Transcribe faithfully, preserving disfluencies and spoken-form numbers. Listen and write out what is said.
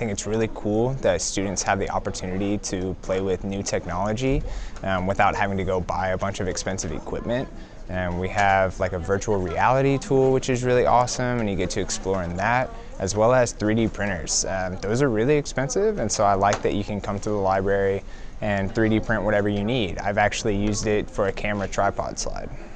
think it's really cool that students have the opportunity to play with new technology um, without having to go buy a bunch of expensive equipment. And we have like a virtual reality tool, which is really awesome, and you get to explore in that, as well as three D printers. Um, those are really expensive, and so I like that you can come to the library and three D print whatever you need. I've actually used it for a camera tripod slide.